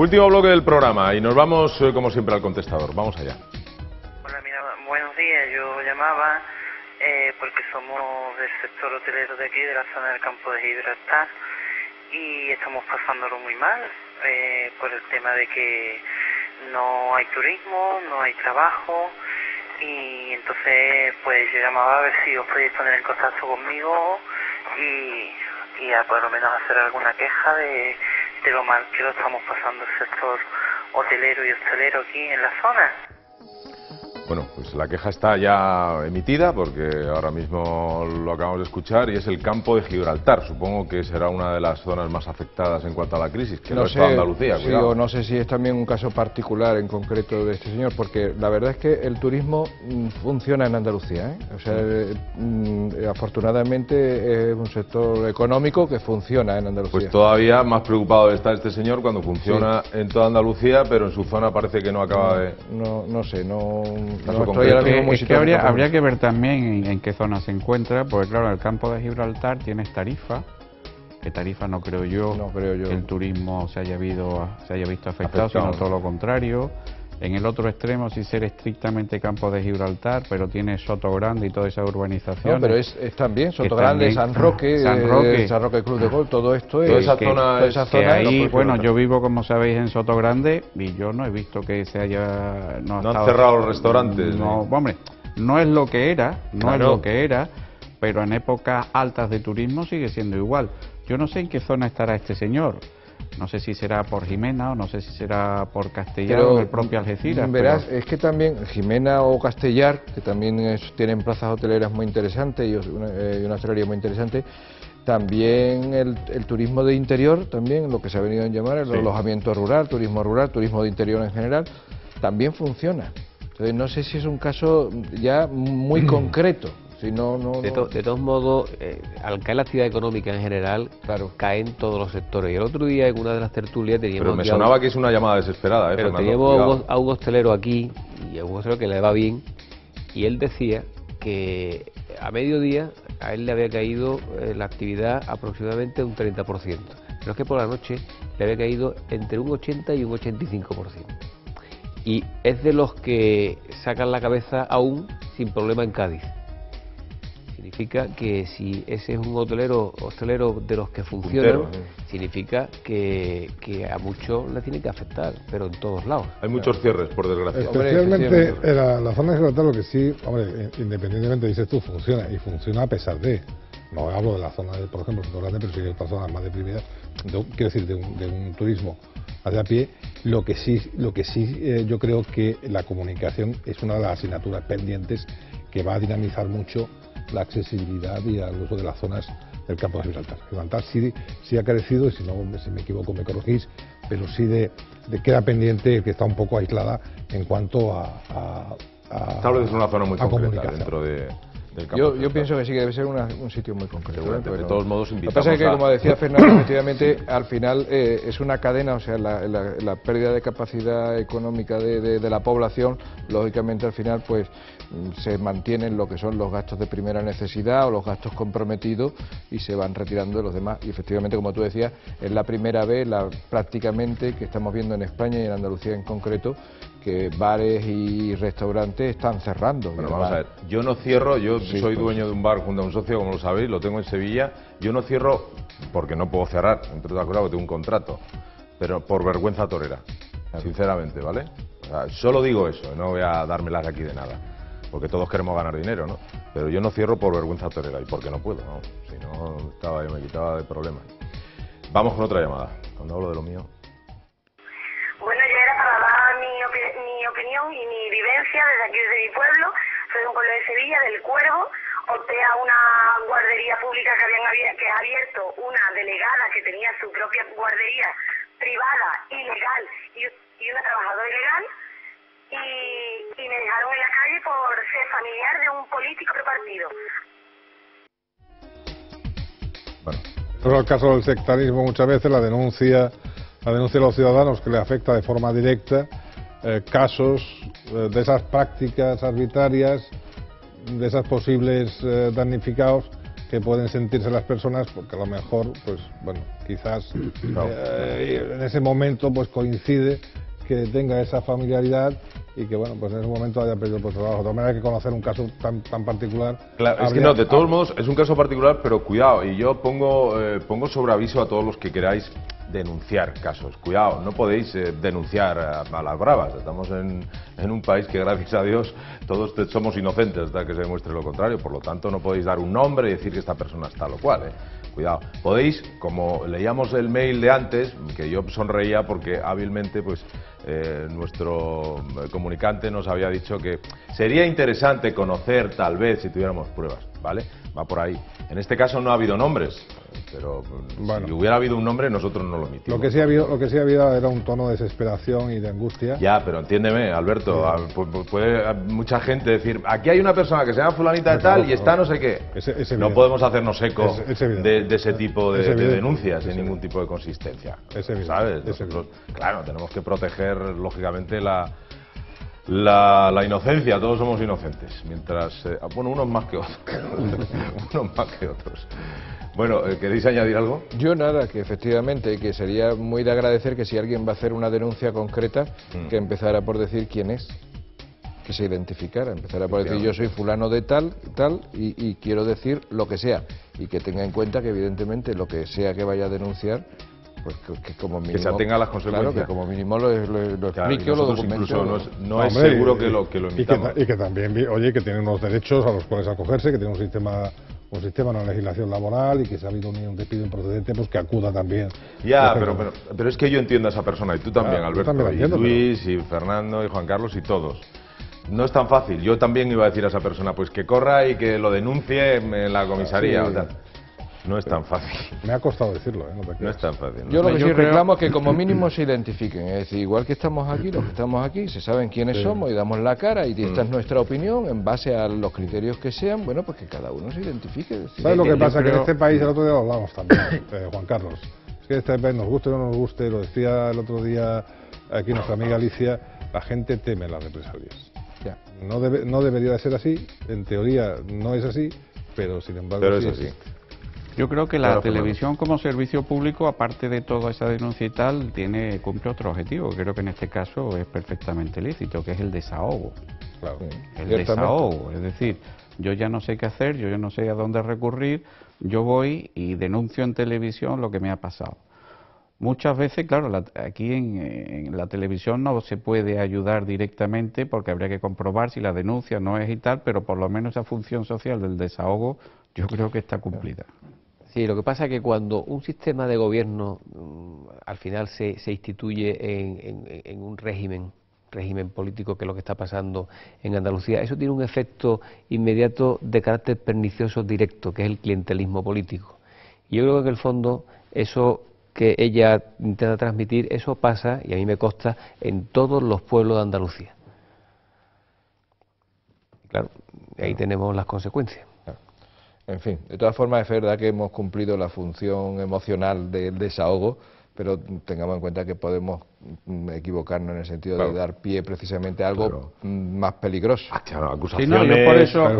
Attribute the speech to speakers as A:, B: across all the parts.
A: Último bloque del programa y nos vamos, como siempre, al contestador. Vamos allá.
B: Hola, mira, buenos días. Yo llamaba porque somos del sector hotelero de aquí, de la zona del campo de Gibraltar, y estamos pasándolo muy mal por el tema de que no hay turismo, no hay trabajo, y entonces pues yo llamaba a ver si os podéis poner en contacto conmigo y a por lo menos hacer alguna queja de lo mal que lo estamos pasando el sector hotelero y hostelero aquí en la zona.
A: Bueno, pues la queja está ya emitida porque ahora mismo lo acabamos de escuchar y es el campo de Gibraltar. Supongo que será una de las zonas más afectadas en cuanto a la crisis, que no es toda Andalucía.
C: Sí, o no sé si es también un caso particular en concreto de este señor, porque la verdad es que el turismo funciona en Andalucía, ¿eh? O sea, afortunadamente es un sector económico que funciona en Andalucía.
A: Pues todavía más preocupado está este señor cuando funciona en toda Andalucía, pero en su zona parece que no acaba de...
C: No sé, no
A: estoy
C: ahora mismo muy
D: es que habría que ver también en qué zona se encuentra, porque claro, el campo de Gibraltar tienes Tarifa, que Tarifa no creo yo que el turismo se haya visto afectado, sino todo lo contrario. En el otro extremo, sin ser estrictamente campo de Gibraltar, pero tiene Sotogrande y toda esa urbanización.
C: No, pero es también Sotogrande, San Roque Club de Golf, todo esto es...
A: Toda esa zona
D: ahí, bueno, yo vivo, como sabéis, en Sotogrande y yo no he visto que se haya...
A: No han cerrado los restaurantes.
D: No, hombre, no es lo que era, es lo que era, pero en épocas altas de turismo sigue siendo igual. Yo no sé en qué zona estará este señor. No sé si será por Jimena o no sé si será por Castellar o el propio Algeciras.
C: Verás, es que también Jimena o Castellar, que también tienen plazas hoteleras muy interesantes y una hostelería muy interesante, también el turismo de interior, también lo que se ha venido a llamar el alojamiento rural, turismo de interior en general, también funciona. Entonces no sé si es un caso ya muy concreto. Si
E: de todos modos, al caer la actividad económica en general, caen todos los sectores. Y el otro día en una de las tertulias teníamos...
A: Pero me sonaba que es una llamada desesperada,
E: pero
A: Fernando,
E: teníamos a un hostelero aquí, y a un hostelero que le va bien, y él decía que a mediodía a él le había caído la actividad aproximadamente un 30%. Pero es que por la noche le había caído entre un 80 y un 85%. Y es de los que sacan la cabeza aún sin problema en Cádiz. Significa que si ese es un hostelero de los que funcionan, significa que a muchos le tiene que afectar, pero en todos lados.
A: Hay muchos cierres, por desgracia.
F: Especialmente en la zona de Gibraltar, lo que sí, hombre, independientemente, dices tú, funciona, y funciona a pesar de... No hablo de la zona, por ejemplo, grande, pero sí hay otras zonas más deprimidas, quiero decir, de un turismo a pie. Lo que sí yo creo que la comunicación es una de las asignaturas pendientes que va a dinamizar mucho la accesibilidad y al uso de las zonas del campo de Gibraltar. Gibraltar sí ha crecido, y si me equivoco me corregís, pero sí queda pendiente, que está un poco aislada en cuanto a
A: tal vez es una zona muy concreta dentro del campo.
C: Yo pienso que sí que debe ser un sitio muy concreto.
A: De todos modos, invitamos.
C: Lo que pasa es que, como decía Fernando, efectivamente, al final es una cadena, o sea, la pérdida de capacidad económica de la población, lógicamente al final pues se mantienen lo que son los gastos de primera necesidad o los gastos comprometidos y se van retirando de los demás. Y efectivamente, como tú decías, es la primera vez prácticamente que estamos viendo en España y en Andalucía en concreto que bares y restaurantes están cerrando.
A: Bueno, vamos a ver, yo no cierro, yo soy dueño de un bar junto a un socio, como lo sabéis, lo tengo en Sevilla. Yo no cierro porque no puedo cerrar, entre otras cosas, porque tengo un contrato, pero por vergüenza torera, sinceramente, ¿vale? O sea, solo digo eso, no voy a dármelas aquí de nada, porque todos queremos ganar dinero, ¿no? Pero yo no cierro por vergüenza torera y porque no puedo, ¿no? Si no, me quitaba de problemas. Vamos con otra llamada, cuando hablo de lo mío.
G: Bueno, yo era para dar mi opinión y mi vivencia desde aquí, desde mi pueblo. Soy de un pueblo de Sevilla, del Cuervo. Opté a una guardería pública que ha abierto una delegada que tenía su propia guardería privada, ilegal, y una trabajadora ilegal. Y me dejaron en la calle por ser familiar de un político de partido.
F: Bueno, es el caso del sectarismo. Muchas veces la denuncia de los ciudadanos, que le afecta de forma directa, casos de esas prácticas arbitrarias, de esas posibles damnificados que pueden sentirse las personas, porque a lo mejor, pues bueno, quizás en ese momento pues coincide que tenga esa familiaridad y que bueno, pues en ese momento haya perdido el trabajo. De todas maneras hay que conocer un caso tan particular.
A: Claro, es que no, de todos modos es un caso particular, pero cuidado, y yo pongo sobre aviso a todos los que queráis denunciar casos. Cuidado, no podéis denunciar a las bravas. Estamos en un país que, gracias a Dios, todos somos inocentes hasta que se demuestre lo contrario. Por lo tanto, no podéis dar un nombre y decir que esta persona está lo cual. Cuidado. Podéis, como leíamos el mail de antes, que yo sonreía porque hábilmente pues nuestro comunicante nos había dicho que sería interesante conocer, tal vez, si tuviéramos pruebas, ¿vale? Va por ahí. En este caso no ha habido nombres, pero bueno, si hubiera habido un nombre, nosotros no lo emitimos.
F: Lo que sí ha habido era un tono de desesperación y de angustia.
A: Ya, pero entiéndeme, Alberto, puede mucha gente decir, aquí hay una persona que se llama fulanita de tal y está no sé qué. No podemos hacernos eco de ese tipo de denuncias sin ningún tipo de consistencia. ¿Sabes? Nosotros, claro, tenemos que proteger, lógicamente, la inocencia. Todos somos inocentes, mientras bueno, unos más que otros. Unos más que otros. Bueno, ¿queréis añadir algo?
C: Yo nada, que efectivamente, que sería muy de agradecer que si alguien va a hacer una denuncia concreta, que empezara por decir quién es, que se identificara, empezara por decir yo soy fulano de tal y quiero decir lo que sea, y que tenga en cuenta que evidentemente lo que sea que vaya a denunciar, pues que como mínimo...
A: Que se atenga a las consecuencias.
C: Claro, que como mínimo lo explique o lo documente.
A: Incluso no es seguro que lo emitamos.
F: Y que también, oye, que tienen unos derechos a los cuales acogerse, que tiene un sistema, una legislación laboral y que si ha habido un despido improcedente, pues que acuda también.
A: Ya, pero es que yo entiendo a esa persona, y tú también, Alberto, y Luis, y Fernando, y Juan Carlos, y todos. No es tan fácil. Yo también iba a decir a esa persona, pues que corra y que lo denuncie en la comisaría. Sí. No es tan fácil.
F: Me ha costado decirlo,
A: no es tan fácil.
C: Yo lo que sí reclamo es que como mínimo se identifiquen. Es decir, igual que estamos aquí, los que estamos aquí, se saben quiénes somos y damos la cara y esta es nuestra opinión en base a los criterios que sean, bueno, pues que cada uno se identifique.
F: ¿Sabes lo que pasa? Que en este país, el otro día lo hablamos también, Juan Carlos, es que este país, nos guste o no nos guste, lo decía el otro día aquí nuestra amiga Alicia, la gente teme las represalias. Ya. No debería de ser así, en teoría no es así, pero sin embargo sí es así.
D: Yo creo que la televisión como servicio público, aparte de toda esa denuncia y tal, cumple otro objetivo. Creo que en este caso es perfectamente lícito, que es el desahogo.
F: Claro.
D: El desahogo, es decir, yo ya no sé qué hacer, yo ya no sé a dónde recurrir, yo voy y denuncio en televisión lo que me ha pasado. Muchas veces, claro, aquí en la televisión no se puede ayudar directamente porque habría que comprobar si la denuncia no es y tal, pero por lo menos esa función social del desahogo yo creo que está cumplida.
E: Sí, lo que pasa es que cuando un sistema de gobierno al final se instituye en un régimen político, que es lo que está pasando en Andalucía, eso tiene un efecto inmediato de carácter pernicioso directo, que es el clientelismo político. Y yo creo que en el fondo eso que ella intenta transmitir, eso pasa, y a mí me consta, en todos los pueblos de Andalucía. Claro, ahí tenemos las consecuencias.
C: En fin, de todas formas es verdad que hemos cumplido la función emocional del desahogo, pero tengamos en cuenta que podemos equivocarnos en el sentido de dar pie precisamente a algo más peligroso.
A: Acusaciones,
D: sí, no, yo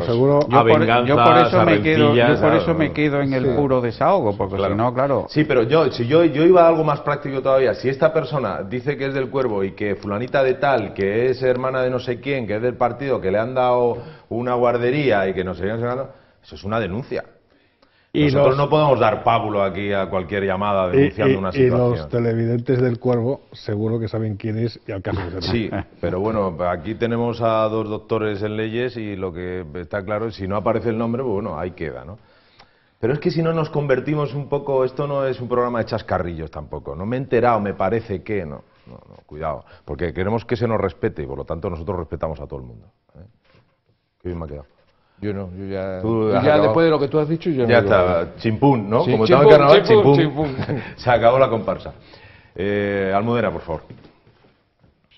D: por eso me quedo en el puro desahogo, porque si no, claro...
A: Sí, pero yo iba a algo más práctico todavía. Si esta persona dice que es del Cuervo y que fulanita de tal, que es hermana de no sé quién, que es del partido, que le han dado una guardería y que no sé qué, eso es una denuncia. Y nosotros no podemos dar pábulo aquí a cualquier llamada denunciando una situación.
F: Y los televidentes del Cuervo seguro que saben quién es y al caso de ser.
A: Sí, pero bueno, aquí tenemos a dos doctores en leyes y lo que está claro es si no aparece el nombre, pues bueno, ahí queda, ¿no? Pero es que si no nos convertimos un poco, esto no es un programa de chascarrillos tampoco. No me he enterado, me parece que no, cuidado, porque queremos que se nos respete y por lo tanto nosotros respetamos a todo el mundo. Qué bien me ha quedado.
C: Yo no, yo ya después de lo que tú has dicho, yo
A: ya está, chimpún, ¿no? Sí, como estaba en carnaval, chimpún. Se acabó la comparsa. Almudena, por favor.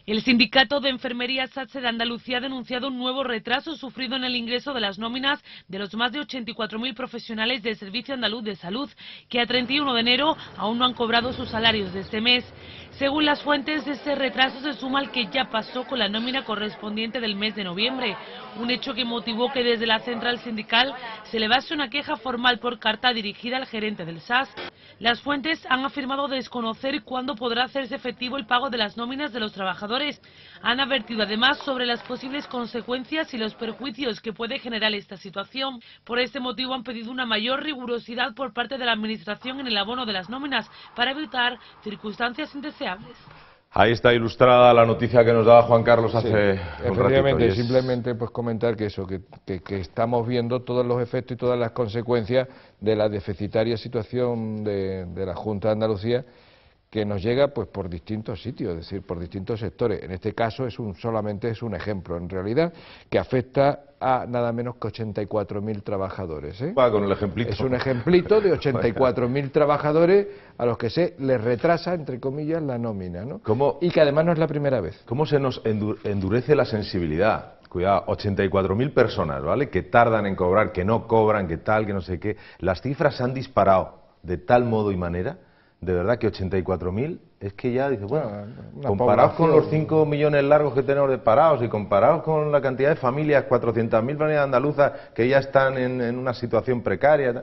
H: El sindicato de enfermería SATSE de Andalucía ha denunciado un nuevo retraso sufrido en el ingreso de las nóminas de los más de 84.000 profesionales del Servicio Andaluz de Salud, que a 31 de enero aún no han cobrado sus salarios de este mes. Según las fuentes, ese retraso se suma al que ya pasó con la nómina correspondiente del mes de noviembre, un hecho que motivó que desde la central sindical se elevase una queja formal por carta dirigida al gerente del SAS. Las fuentes han afirmado desconocer cuándo podrá hacerse efectivo el pago de las nóminas de los trabajadores. Han advertido además sobre las posibles consecuencias y los perjuicios que puede generar esta situación. Por este motivo han pedido una mayor rigurosidad por parte de la Administración en el abono de las nóminas para evitar circunstancias indeseables.
A: Ahí está ilustrada la noticia que nos daba Juan Carlos hace un ratito.
C: Simplemente pues comentar que eso, que estamos viendo todos los efectos y todas las consecuencias de la deficitaria situación de la Junta de Andalucía, que nos llega pues por distintos sitios, es decir, por distintos sectores. En este caso solamente es un ejemplo, en realidad, que afecta a nada menos que 84.000 trabajadores.
A: Va con el ejemplito.
C: Es un ejemplito de 84.000 trabajadores a los que se les retrasa, entre comillas, la nómina, ¿no? Y que además no es la primera vez.
A: ¿Cómo se nos endurece la sensibilidad? Cuidado, 84.000 personas, ¿vale?, que tardan en cobrar, que no cobran, que tal, que no sé qué. Las cifras se han disparado de tal modo y manera, de verdad, que 84.000 es que ya dices, bueno, comparados con los 5 millones largos que tenemos de parados y comparados con la cantidad de familias, 400.000 familias andaluzas que ya están en una situación precaria.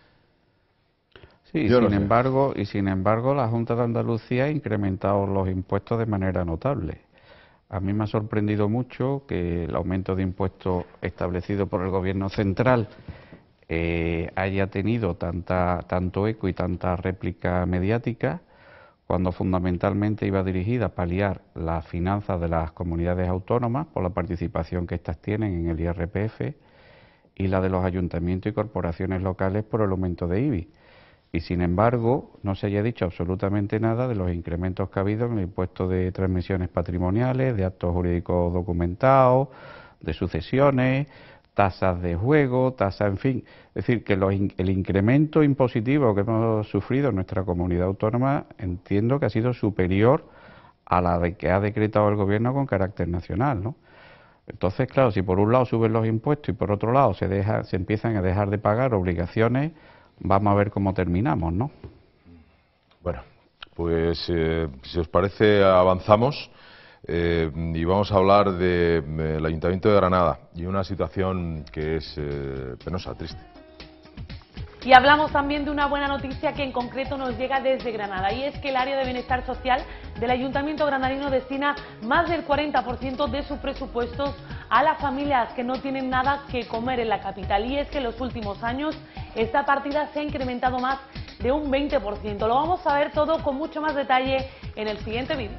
D: Sí, sin embargo, la Junta de Andalucía ha incrementado los impuestos de manera notable. A mí me ha sorprendido mucho que el aumento de impuestos establecido por el Gobierno central haya tenido tanto eco y tanta réplica mediática, cuando fundamentalmente iba dirigida a paliar las finanzas de las comunidades autónomas por la participación que éstas tienen en el IRPF y la de los ayuntamientos y corporaciones locales por el aumento de IBI. Y sin embargo, no se haya dicho absolutamente nada de los incrementos que ha habido en el impuesto de transmisiones patrimoniales, de actos jurídicos documentados, de sucesiones, tasas de juego, en fin. Es decir, que el incremento impositivo que hemos sufrido en nuestra comunidad autónoma entiendo que ha sido superior a la que ha decretado el Gobierno con carácter nacional, ¿no? Entonces, claro, si por un lado suben los impuestos y por otro lado se empiezan a dejar de pagar obligaciones, vamos a ver cómo terminamos, ¿no?
A: Bueno, pues si os parece avanzamos. Y vamos a hablar del Ayuntamiento de Granada y una situación que es penosa, triste.
H: Y hablamos también de una buena noticia que en concreto nos llega desde Granada, y es que el área de bienestar social del Ayuntamiento granadino destina más del 40% de sus presupuestos a las familias que no tienen nada que comer en la capital, y es que en los últimos años esta partida se ha incrementado más de un 20%. Lo vamos a ver todo con mucho más detalle en el siguiente vídeo.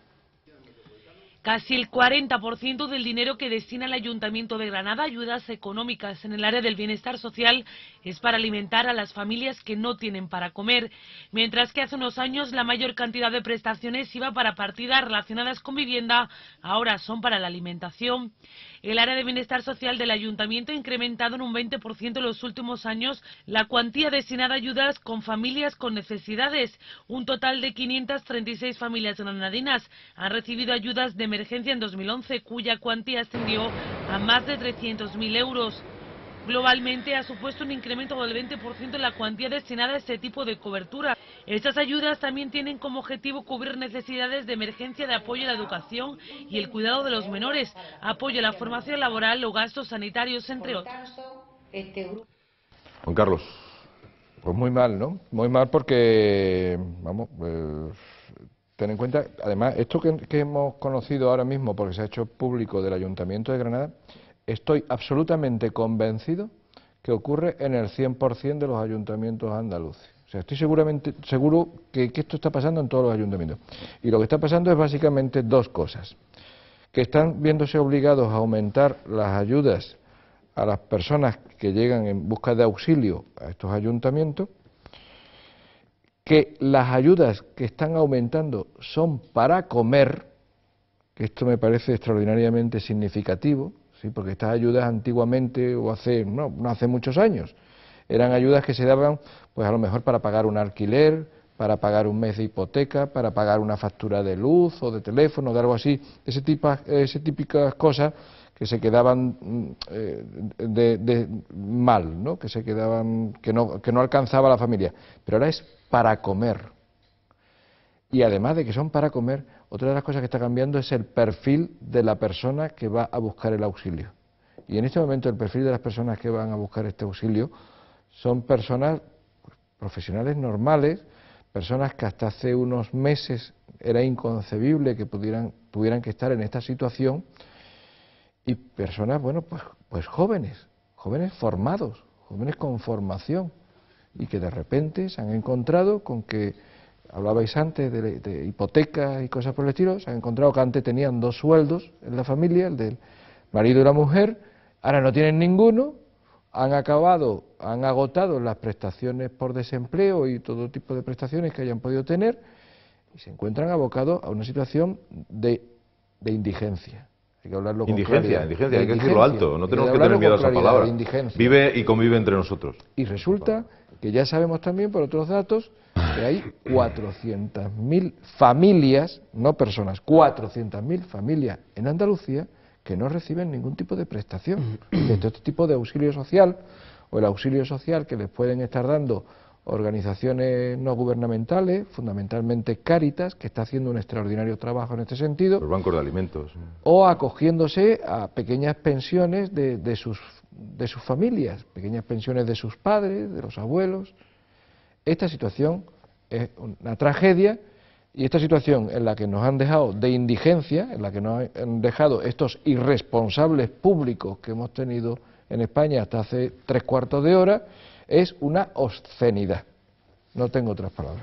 H: Casi el 40% del dinero que destina el Ayuntamiento de Granada a ayudas económicas en el área del bienestar social es para alimentar a las familias que no tienen para comer, mientras que hace unos años la mayor cantidad de prestaciones iba para partidas relacionadas con vivienda, ahora son para la alimentación. El área de bienestar social del Ayuntamiento ha incrementado en un 20% en los últimos años la cuantía destinada a ayudas con familias con necesidades. Un total de 536 familias granadinas han recibido ayudas de emergencia en 2011, cuya cuantía ascendió a más de 300.000 euros. Globalmente ha supuesto un incremento del 20% en la cuantía destinada a este tipo de cobertura. Estas ayudas también tienen como objetivo cubrir necesidades de emergencia de apoyo a la educación y el cuidado de los menores, apoyo a la formación laboral o gastos sanitarios, entre otros.
A: Juan Carlos.
C: Pues muy mal, ¿no? Muy mal porque, vamos, ten en cuenta, además, esto que hemos conocido ahora mismo, porque se ha hecho público del Ayuntamiento de Granada, estoy absolutamente convencido que ocurre en el 100% de los ayuntamientos andaluces. O sea, estoy seguro que esto está pasando en todos los ayuntamientos. Y lo que está pasando es básicamente dos cosas. Que están viéndose obligados a aumentar las ayudas a las personas que llegan en busca de auxilio a estos ayuntamientos, que las ayudas que están aumentando son para comer, que esto me parece extraordinariamente significativo, ¿sí? Porque estas ayudas antiguamente, o no hace muchos años, eran ayudas que se daban pues a lo mejor para pagar un alquiler, para pagar un mes de hipoteca, para pagar una factura de luz o de teléfono, de algo así, ese típicas cosas que se quedaban mal, ¿no? Que se quedaban, que no alcanzaba la familia. Pero ahora es para comer. Y además de que son para comer, otra de las cosas que está cambiando es el perfil de la persona que va a buscar el auxilio. Y en este momento el perfil de las personas que van a buscar este auxilio son personas profesionales normales, personas que hasta hace unos meses era inconcebible que tuvieran que estar en esta situación, y personas, bueno, pues jóvenes formados, jóvenes con formación, y que de repente se han encontrado con que, hablabais antes de hipotecas y cosas por el estilo, se han encontrado que antes tenían 2 sueldos en la familia, el del marido y la mujer, ahora no tienen ninguno, han agotado las prestaciones por desempleo y todo tipo de prestaciones que hayan podido tener, y se encuentran abocados a una situación de indigencia. Hay que hablarlo con
A: indigencia, hay que decirlo alto, no tenemos que tener miedo a esa palabra. Vive y convive entre nosotros.
C: Y resulta que ya sabemos también por otros datos que hay 400.000 familias, no personas, 400.000 familias en Andalucía que no reciben ningún tipo de prestación, de este tipo de auxilio social, o el auxilio social que les pueden estar dando organizaciones no gubernamentales, fundamentalmente Cáritas, que está haciendo un extraordinario trabajo en este sentido.
A: Los bancos de alimentos.
C: O acogiéndose a pequeñas pensiones de sus familias, pequeñas pensiones de sus padres, de los abuelos. Esta situación es una tragedia, y esta situación en la que nos han dejado de indigencia, en la que nos han dejado estos irresponsables públicos que hemos tenido en España hasta hace 3/4 de hora, es una obscenidad. No tengo otras palabras.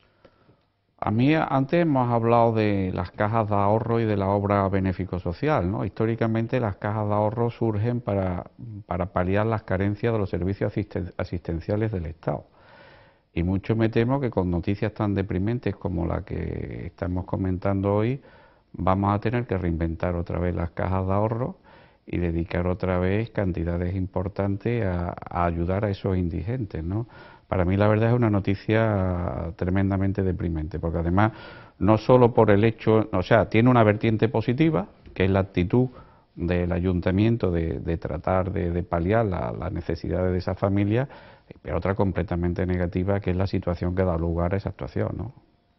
D: A mí antes hemos hablado de las cajas de ahorro y de la obra benéfico-social, ¿no? Históricamente las cajas de ahorro surgen para paliar las carencias de los servicios asistenciales del Estado. Y mucho me temo que con noticias tan deprimentes como la que estamos comentando hoy, vamos a tener que reinventar otra vez las cajas de ahorro y dedicar otra vez cantidades importantes a ayudar a esos indigentes, ¿no? Para mí la verdad es una noticia tremendamente deprimente, porque además no solo por el hecho, o sea, tiene una vertiente positiva, que es la actitud del ayuntamiento de tratar de paliar las necesidades de esa familia, pero otra completamente negativa, que es la situación que da lugar a esa actuación, ¿no?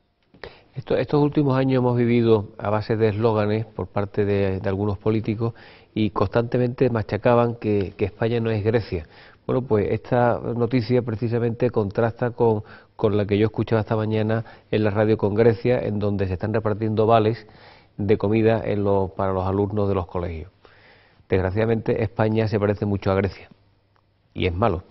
E: Estos últimos años hemos vivido a base de eslóganes por parte de algunos políticos, y constantemente machacaban que España no es Grecia. Bueno, pues esta noticia precisamente contrasta con la que yo escuchaba esta mañana en la radio con Grecia, en donde se están repartiendo vales de comida para los alumnos de los colegios. Desgraciadamente España se parece mucho a Grecia, y es malo.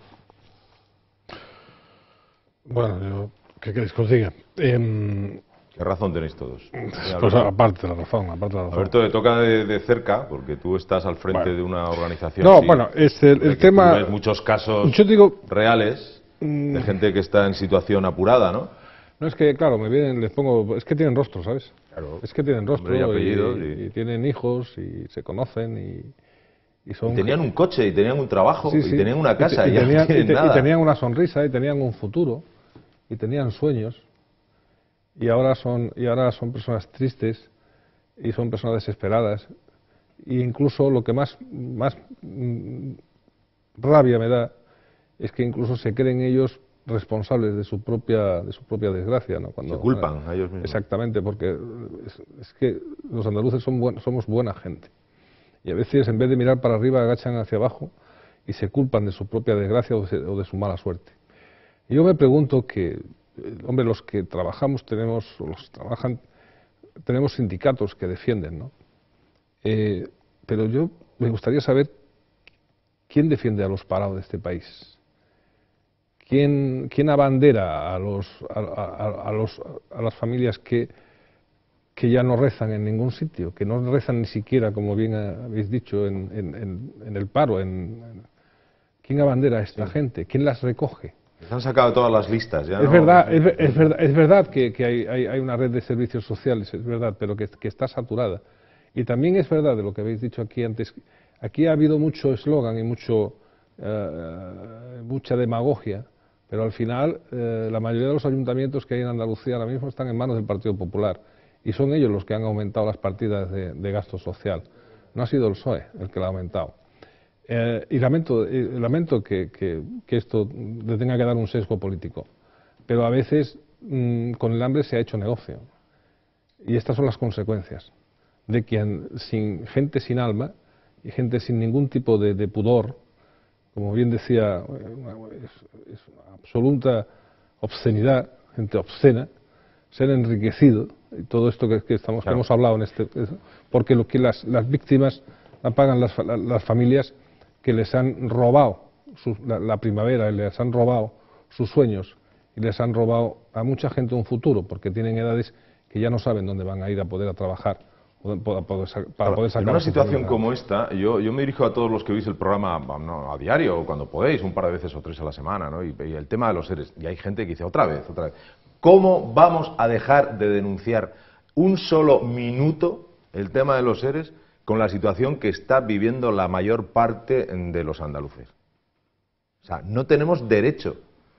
F: Bueno, ¿qué queréis que os diga?
A: ¿Qué razón tenéis todos?
F: Pues aparte de la razón.
A: Alberto, te toca de cerca, porque tú estás al frente de una organización.
F: No, bueno, es el tema...
A: Hay muchos casos
F: yo digo,
A: reales de gente que está en situación apurada, ¿no?
F: No, es que, claro, les pongo... Es que tienen rostro, ¿sabes?
A: Claro.
F: Es que tienen rostro,
A: y apellidos,
F: y tienen hijos, y se conocen, y son...
A: Y tenían un coche, y tenían un trabajo,
F: sí,
A: y tenían una casa,
F: y
A: tenían
F: una sonrisa, y tenían un futuro, y tenían sueños. Y ahora son personas tristes, y son personas desesperadas, e incluso lo que más rabia me da es que incluso se creen ellos responsables de su propia desgracia, ¿no? Cuando
A: se culpan a ellos mismos.
F: Exactamente, porque es que los andaluces somos buena gente, y a veces en vez de mirar para arriba agachan hacia abajo y se culpan de su propia desgracia o de su mala suerte. Y yo me pregunto que, hombre, los que trabajamos tenemos sindicatos que defienden, ¿no? Pero yo me gustaría saber quién defiende a los parados de este país. ¿Quién abandera a las familias que ya no rezan en ningún sitio, que no rezan ni siquiera, como bien habéis dicho, en el paro? ¿Quién abandera a esta gente? ¿Quién las recoge?
A: Se han sacado todas las listas. Ya
F: es verdad que hay una red de servicios sociales, es verdad, pero que está saturada. Y también es verdad, de lo que habéis dicho aquí antes, aquí ha habido mucho eslogan y mucha demagogia Pero al final, la mayoría de los ayuntamientos que hay en Andalucía ahora mismo están en manos del Partido Popular y son ellos los que han aumentado las partidas de gasto social. No ha sido el PSOE el que lo ha aumentado. Y lamento que esto le tenga que dar un sesgo político, pero a veces con el hambre se ha hecho negocio. Y estas son las consecuencias de que gente sin alma y gente sin ningún tipo de pudor, como bien decía, es una absoluta obscenidad, gente obscena, se han enriquecido, y todo esto que hemos hablado porque lo que las víctimas la pagan las familias que les han robado la primavera, y les han robado sus sueños, y les han robado a mucha gente un futuro, porque tienen edades que ya no saben dónde van a ir a poder trabajar. Para poder sacar
A: en una situación como esta, yo me dirijo a todos los que veis el programa a diario, o cuando podéis, un par de veces o 3 a la semana, ¿no? Y el tema de los ERES, y hay gente que dice, otra vez, ¿cómo vamos a dejar de denunciar un solo minuto el tema de los ERES con la situación que está viviendo la mayor parte de los andaluces? O sea, no tenemos derecho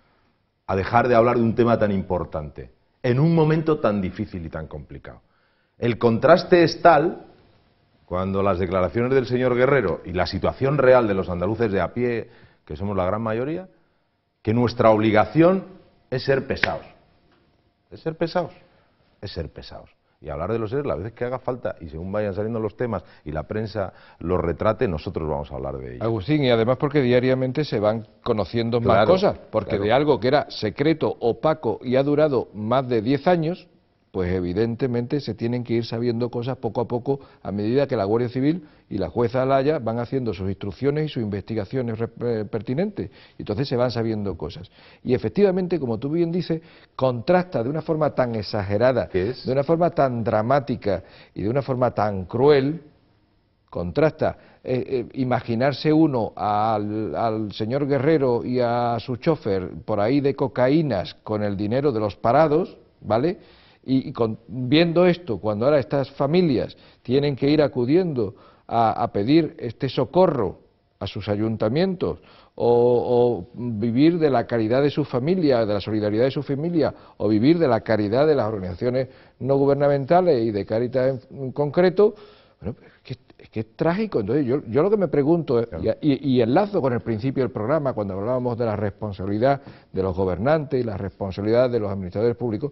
A: a dejar de hablar de un tema tan importante, en un momento tan difícil y tan complicado. El contraste es tal, cuando las declaraciones del señor Guerrero y la situación real de los andaluces de a pie, que somos la gran mayoría, que nuestra obligación es ser pesados. Es ser pesados. Es ser pesados. Y hablar de los ERES las veces que haga falta, y según vayan saliendo los temas y la prensa los retrate, nosotros vamos a hablar de ello.
C: Agustín, y además porque diariamente se van conociendo más cosas, porque de algo que era secreto, opaco y ha durado más de 10 años, pues evidentemente se tienen que ir sabiendo cosas poco a poco a medida que la Guardia Civil y la jueza Alaya van haciendo sus instrucciones y sus investigaciones pertinentes. Y entonces se van sabiendo cosas. Y efectivamente, como tú bien dices, contrasta de una forma tan exagerada, de una forma tan dramática y de una forma tan cruel, contrasta imaginarse uno al señor Guerrero y a su chofer por ahí de cocaínas con el dinero de los parados, ¿vale?, viendo esto, cuando ahora estas familias tienen que ir acudiendo a pedir este socorro a sus ayuntamientos o vivir de la caridad de su familia, de la solidaridad de su familia, o vivir de la caridad de las organizaciones no gubernamentales y de Cáritas en concreto, bueno, es que es trágico. Entonces yo lo que me pregunto es, y enlazo con el principio del programa, cuando hablábamos de la responsabilidad de los gobernantes y la responsabilidad de los administradores públicos,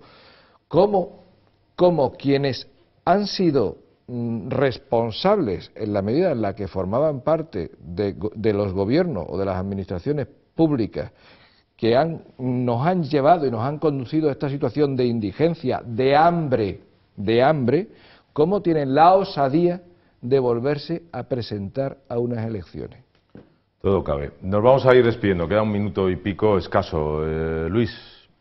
C: ¿Cómo quienes han sido responsables en la medida en la que formaban parte de los gobiernos o de las administraciones públicas que nos han llevado y nos han conducido a esta situación de indigencia, de hambre, cómo tienen la osadía de volverse a presentar a unas elecciones?
A: Todo cabe. Nos vamos a ir despidiendo, queda un minuto y pico escaso. Luis.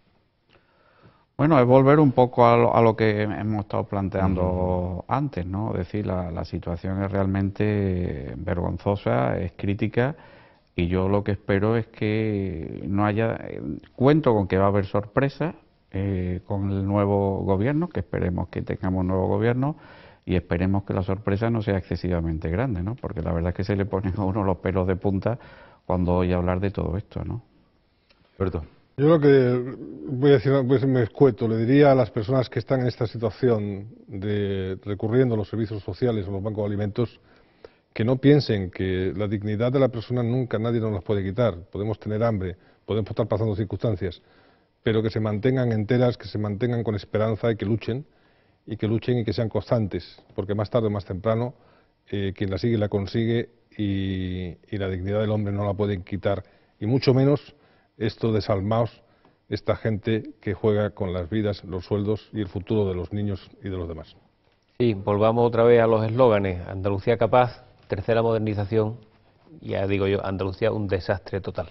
D: Bueno, es volver un poco a lo que hemos estado planteando antes, ¿no? Es decir, la situación es realmente vergonzosa, es crítica, y yo lo que espero es que no haya... Cuento con que va a haber sorpresas con el nuevo gobierno, que esperemos que tengamos un nuevo gobierno, y esperemos que la sorpresa no sea excesivamente grande, ¿no? Porque la verdad es que se le ponen a uno los pelos de punta cuando oye hablar de todo esto, ¿no?
A: Alberto.
F: Yo lo que voy a decir, me escueto, le diría a las personas que están en esta situación de recurriendo a los servicios sociales o los bancos de alimentos, que no piensen que la dignidad de la persona nunca nadie nos la puede quitar. Podemos tener hambre, podemos estar pasando circunstancias, pero que se mantengan enteras, que se mantengan con esperanza y que luchen y que sean constantes, porque más tarde o más temprano quien la sigue la consigue, y la dignidad del hombre no la pueden quitar, y mucho menos estos desalmados, esta gente que juega con las vidas, los sueldos y el futuro de los niños y de los demás.
E: Sí, volvamos otra vez a los eslóganes. Andalucía capaz, tercera modernización, ya digo yo, Andalucía un desastre total.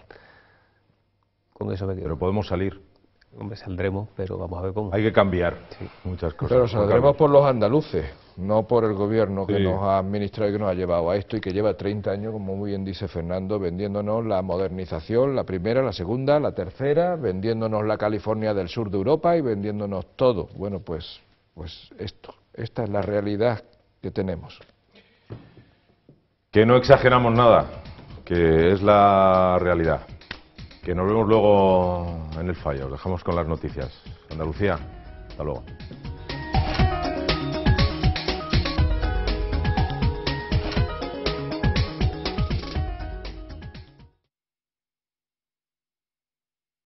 E: Con eso me quedo.
A: Pero podemos salir.
E: Hombre, saldremos, pero vamos a ver cómo.
A: Hay que cambiar muchas cosas.
C: Pero saldremos por los andaluces, no por el gobierno que nos ha administrado y que nos ha llevado a esto, y que lleva 30 años, como muy bien dice Fernando, vendiéndonos la modernización, la primera, la segunda, la tercera, vendiéndonos la California del sur de Europa y vendiéndonos todo. Bueno, pues esta es la realidad que tenemos. Que no exageramos nada, que es la realidad.
A: Que nos vemos luego en el fallo. Os dejamos con las noticias. Andalucía, hasta luego.